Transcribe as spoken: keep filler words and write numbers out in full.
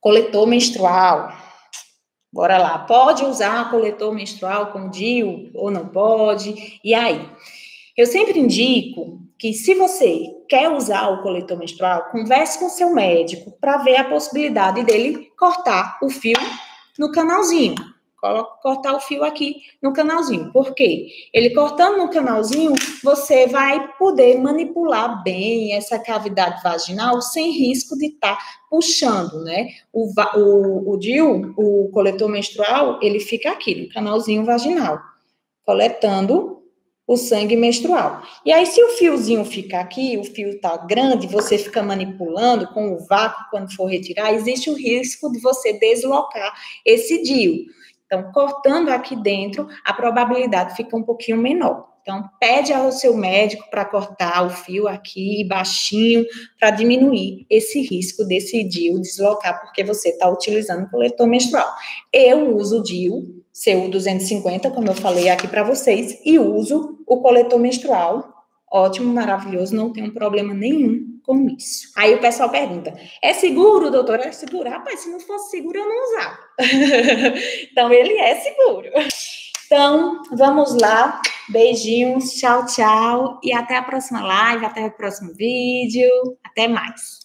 Coletor menstrual. Bora lá. Pode usar coletor menstrual com D I U ou não pode? E aí? Eu sempre indico que, se você quer usar o coletor menstrual, converse com seu médico para ver a possibilidade dele cortar o fio no canalzinho. Cortar o fio aqui no canalzinho. Por quê? Ele cortando no canalzinho, você vai poder manipular bem essa cavidade vaginal sem risco de estar tá puxando, né? O, o, o D I U, o coletor menstrual, ele fica aqui no canalzinho vaginal, coletando o sangue menstrual. E aí, se o fiozinho ficar aqui, o fio tá grande, você fica manipulando com o vácuo, quando for retirar, existe o risco de você deslocar esse D I U. Então, cortando aqui dentro, a probabilidade fica um pouquinho menor. Então, pede ao seu médico para cortar o fio aqui baixinho, para diminuir esse risco desse D I U deslocar, porque você está utilizando o coletor menstrual. Eu uso o D I U, C U duzentos e cinquenta, como eu falei aqui para vocês, e uso o coletor menstrual. Ótimo, maravilhoso, não tenho problema nenhum com isso. Aí o pessoal pergunta, é seguro, doutora? É seguro? Rapaz, se não fosse seguro, eu não usava. Então, ele é seguro. Então, vamos lá. Beijinhos, tchau, tchau. E até a próxima live, até o próximo vídeo. Até mais.